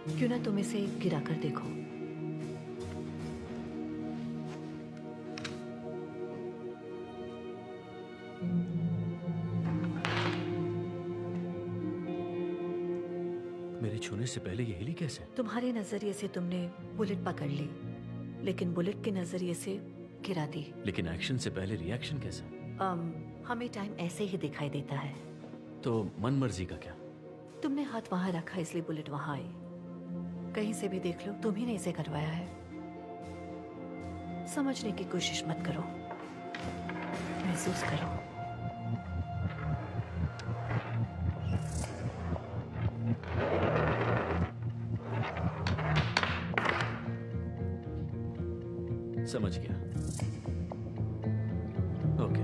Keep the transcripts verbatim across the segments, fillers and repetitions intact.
क्यों ना तुम इसे गिरा कर देखो। मेरे छूने से पहले ये हिली कैसे? तुम्हारे नजरिए से तुमने बुलेट पकड़ ली, लेकिन बुलेट के नजरिए से गिरा दी। लेकिन एक्शन से पहले रिएक्शन कैसा? um, हमें टाइम ऐसे ही दिखाई देता है। तो मन मर्जी का क्या? तुमने हाथ वहां रखा इसलिए बुलेट वहां आई। कहीं से भी देख लो, तुम ही ने इसे करवाया है। समझने की कोशिश मत करो, महसूस करो। समझ गया। ओके।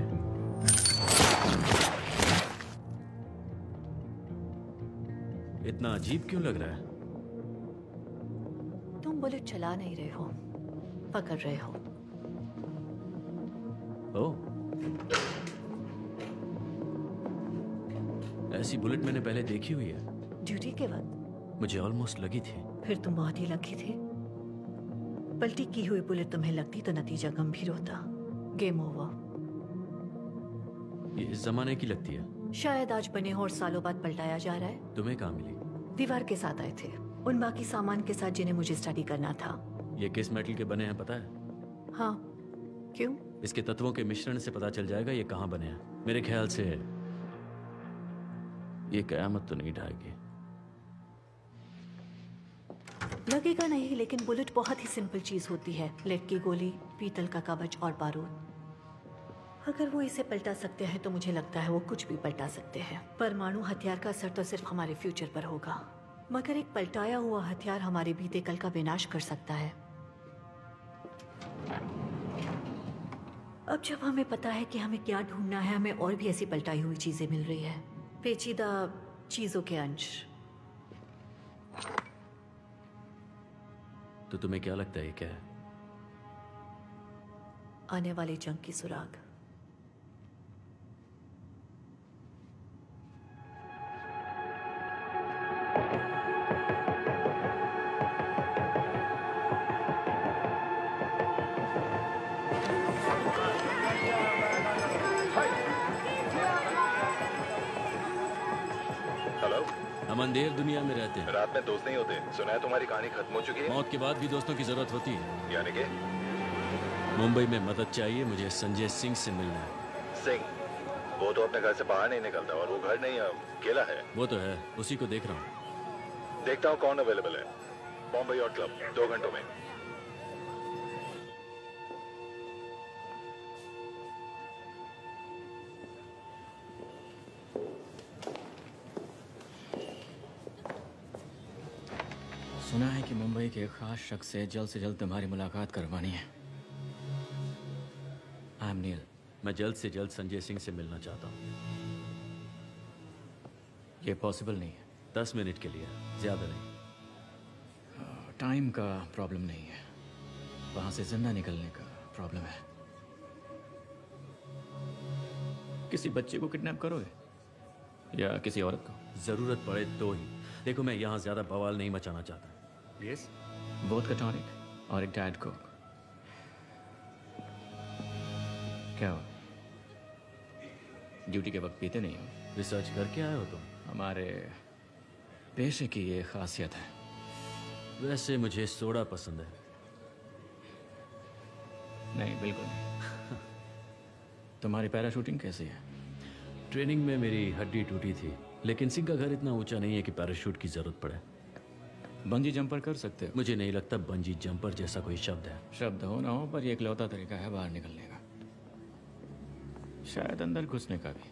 इतना अजीब क्यों लग रहा है? तुम बुलेट चला नहीं रहे हो, पकड़ रहे हो। ओह, ऐसी बुलेट मैंने पहले देखी हुई है। ड्यूटी के वक्त मुझे ऑलमोस्ट लगी थी। फिर तुम बहुत ही लकी थे। पलटी की हुई बुलेट तुम्हें लगती तो नतीजा गंभीर होता। Game over. ये इस जमाने की लगती है। शायद आज बने हो और सालों बाद पलटाया जा रहा है। तुम्हें कहाँ मिली? दीवार के साथ आए थे, उन बाकी सामान के साथ जिन्हें मुझे स्टडी करना था। ये किस मेटल के बने हैं पता है? हाँ, क्यों? इसके तत्वों के मिश्रण से पता चल जाएगा ये कहाँ बने हैं। मेरे ख्याल से ये कयामत तो नहीं ढाएगी। लगेगा नहीं, लेकिन बुलेट बहुत ही सिंपल चीज होती है। लेड की गोली, पीतल का कवच और बारूद। अगर वो इसे पलटा सकते हैं तो मुझे लगता है वो कुछ भी पलटा सकते हैं। परमाणु हथियार का असर तो सिर्फ हमारे फ्यूचर पर होगा, मगर एक पलटाया हुआ हथियार हमारे बीते कल का विनाश कर सकता है। अब जब हमें पता है कि हमें क्या ढूंढना है, हमें और भी ऐसी पलटाई हुई चीजें मिल रही है, पेचीदा चीजों के अंश। तो तुम्हें क्या लगता है ये क्या है? आने वाली जंग की सुराग। हेलो। हम अंधेर दुनिया में रहते हैं। रात में दोस्त नहीं होते। सुना है तुम्हारी कहानी खत्म हो चुकी है। मौत के बाद भी दोस्तों की जरूरत होती है। यानी कि मुंबई में मदद चाहिए, मुझे संजय सिंह से मिलना है। सिंह? वो तो अपने घर से बाहर नहीं निकलता और वो घर नहीं अकेला है। वो तो है, उसी को देख रहा हूँ। देखता हूँ कौन अवेलेबल है। बॉम्बे यॉट क्लब, दो घंटों में। सुना है कि मुंबई के एक खास शख्स से जल्द से जल्द तुम्हारी मुलाकात करवानी है। I am Neil. मैं जल्द से जल्द संजय सिंह से मिलना चाहता हूँ। ये पॉसिबल नहीं है। दस मिनट के लिए, ज्यादा नहीं। टाइम का प्रॉब्लम नहीं है, वहां से जिंदा निकलने का प्रॉब्लम है। किसी बच्चे को किडनैप करोगे या किसी औरत को? जरूरत पड़े तो ही। देखो, मैं यहाँ ज्यादा बवाल नहीं मचाना चाहता। यस, बोथ का टॉनिक और एक डाइट कोक। क्या हो, ड्यूटी के वक्त पीते नहीं हो? रिसर्च करके आए हो तुम? हमारे पेशे की ये खासियत है। वैसे मुझे सोडा पसंद है। नहीं, बिल्कुल नहीं। तुम्हारी पैराशूटिंग कैसी है? ट्रेनिंग में मेरी हड्डी टूटी थी, लेकिन सिंह का घर इतना ऊंचा नहीं है कि पैराशूट की जरूरत पड़े। बंजी जंपर कर सकते हो? मुझे नहीं लगता बंजी जंपर जैसा कोई शब्द है। शब्द हो ना हो, पर ये इकलौता तरीका है बाहर निकलने का, शायद अंदर घुसने का भी।